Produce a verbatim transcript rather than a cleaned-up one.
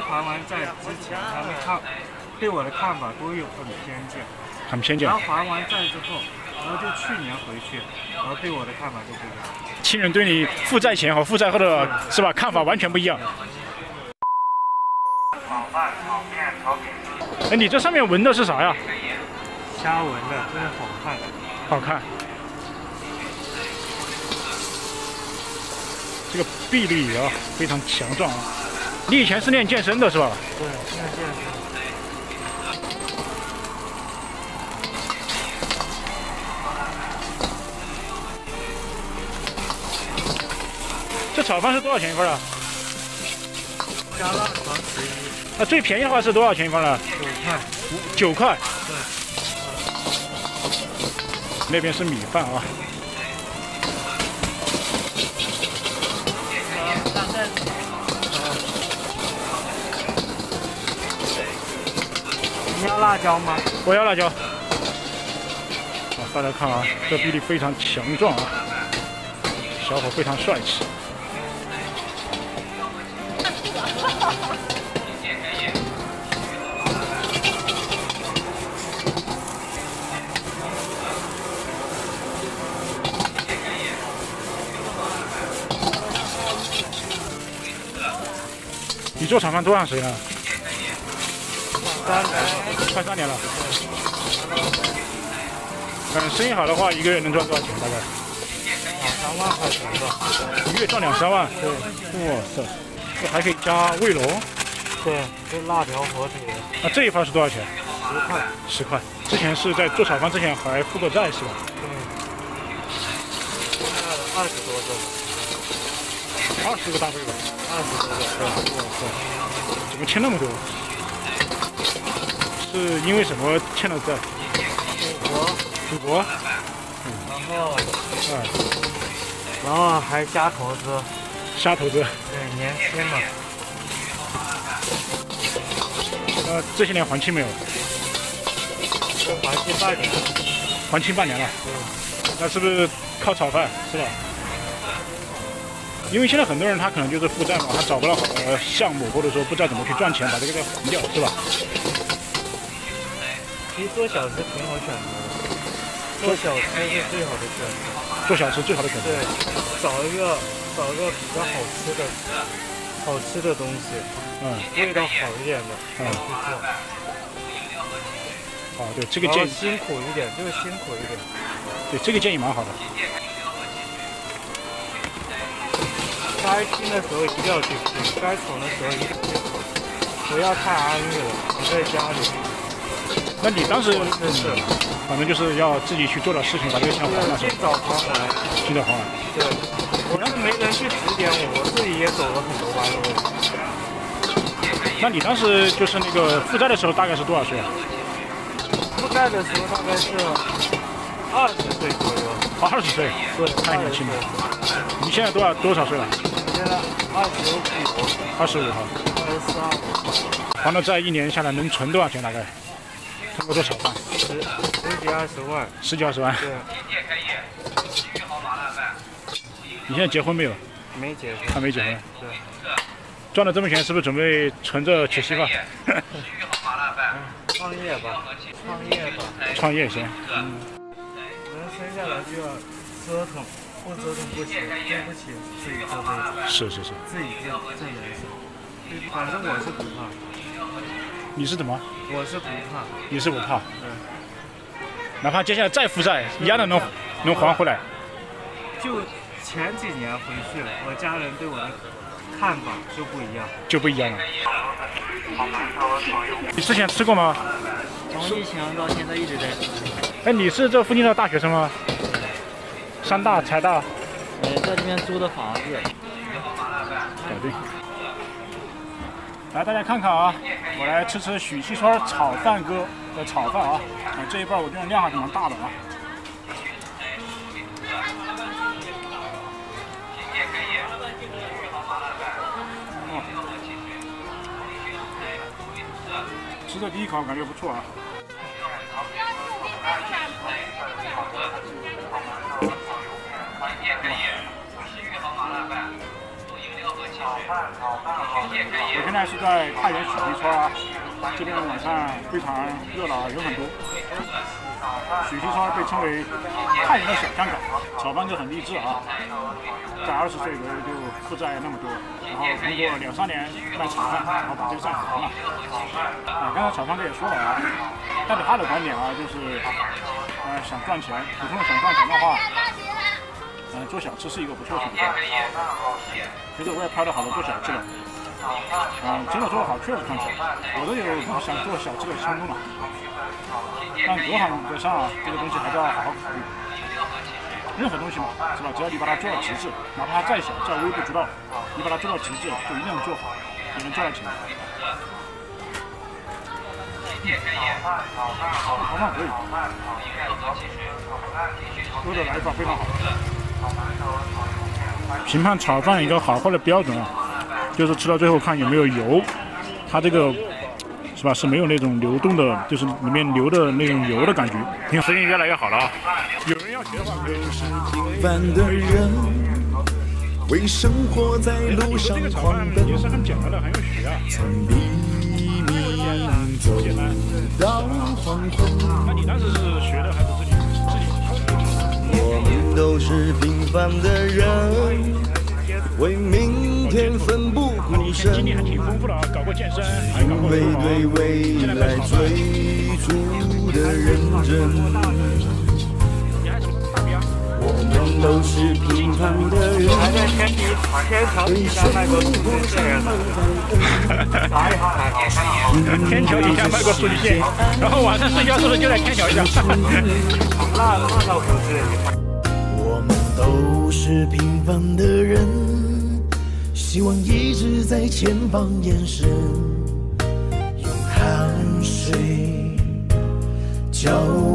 还完债之前，他们看对我的看法都有很偏见， 很偏见。 然后还完债之后，然后就去年回去，然后对我的看法就不一样。 亲人对你负债前和负债后的是吧看法完全不一样。哎，你这上面纹的是啥呀？ 虾纹的，真的好看。 好看。这个臂力啊非常强壮啊！你以前是练健身的是吧？ 对，练健身。 这炒饭是多少钱一份啊？ 加辣糖十一。 那最便宜的话是多少钱一份呢？ 九块。 九块。 对。 那边是米饭啊。 你要辣椒吗？ 我要辣椒。啊，大家看啊，这臂力非常强壮啊，小伙非常帅气。你做炒饭多长时间了？ 三年了， 快三年了。嗯，生意好的话，一个月能赚多少钱？大概两三万块钱吧。 一个月赚两三万？ 对。 哇塞，这还可以加卫龙。 对，这辣条火腿。 那这一盘是多少钱？ 十块。 十块。之前是在做炒饭之前还负过债是吧？ 对。现在二十多个。 二十个大柜吧。 二十多个。 哇塞，怎么欠那么多？是因为什么欠的债？ 赌博。 赌博。 嗯。然后， 嗯， 然后还瞎投资。 瞎投资。 对，年轻嘛。 呃，这些年还清没有？ 还清半年。 还清半年了。 对。 那是不是靠炒饭是吧？因为现在很多人他可能就是负债嘛，他找不到好的项目，或者说不知道怎么去赚钱，把这个债还掉，是吧？ 其实做小吃挺好选择的，做小吃是最好的选择。 做小吃最好的选择。 对，找一个找一个比较好吃的、好吃的东西， 嗯， 味道好一点的， 嗯， 去做。 啊，对，这个建议辛苦一点，就是辛苦一点。 对，这个建议蛮好的。 该拼的时候一定要去拼，该闯的时候一定要去闯，不要太安逸了。你在家里， 那你当时是是， 反正就是要自己去做点事情，把这个钱还了， 尽早还完， 尽早还完。 对，我要是没人去指点我，我自己也走了很多弯路。 那你当时就是那个负债的时候，大概是多少岁啊？ 负债的时候大概是二十岁左右。 啊，二十岁， 对， 太年轻了。你现在多少多少岁了？ 现在二十五， 二十五哈。 二十四二。 还了债一年下来能存多少钱？大概？通过做炒饭。 十十几二十万。 十几二十万。 对。 你现在结婚没有？ 没结婚。 还没结婚。 对。 赚了这么钱，是不是准备存着娶媳妇？ 创业吧，创业吧。 创业行。 嗯。人生下来就要折腾。不折腾不行，对不起自己这辈子。 是是是。 自己挣挣人生。反正我是不怕。 你是怎么？ 我是不怕。 你是不怕？ 对。 哪怕接下来再负债，一样的能能还回来。 就前几年回去，我家人对我的看法就不一样。 就不一样了。你之前吃过吗？ 从疫情到现在一直在吃。 哎，你是这附近的大学生吗？山大、财大， 呃，在这边租的房子。 搞定。来，大家看看啊，我来吃吃许七川炒饭哥的炒饭啊，啊这一半我觉得量还蛮大的啊。哦，吃的第一口感觉不错啊。我觉现在是在太原许溪村啊，这边晚上非常热闹，人很多。许溪村被称为太原的小香港，炒饭哥很励志啊，在二十岁左右就负债那么多，然后通过两三年卖炒饭，然后把这个债还了。啊，刚才炒饭哥也说了啊，代表他的观点啊，就是呃想赚钱，普通人想赚钱的话。 嗯，做小吃是一个不错的选择。其实我也拍了好多做小吃的，嗯，真的做得好确实看起来，我都有想做小吃的冲动了。但隔行隔山啊，这个东西还是要好好考虑。任何东西嘛，是吧？只要你把它做到极致，哪怕它再小、再微不足道，你把它做到极致，就一定能做好，也能赚到钱。炒饭可以，哥的来法非常好。 评判炒饭一个好坏的标准啊，就是吃到最后看有没有油，它这个是吧是没有那种流动的，就是里面流的那种油的感觉。你看，声音越来越好了啊！有人要学的话，可以。平凡的人为生活在路上狂奔，也是很简单的，很有学啊。从黎明走到黄昏。那你当时是学的还是自己自己？ 我们都是平凡的人，为明天奋不顾身。经历还挺丰富的啊，搞过健身，还搞过因为对未来追逐的认真。我们都是平凡的人，还在天地天桥底下卖过速递线的。天桥底下卖过速递线，然后晚上睡觉是不是就在天桥下？那那倒不是。我们都是平凡的人，希望一直在前方延伸，用汗水浇。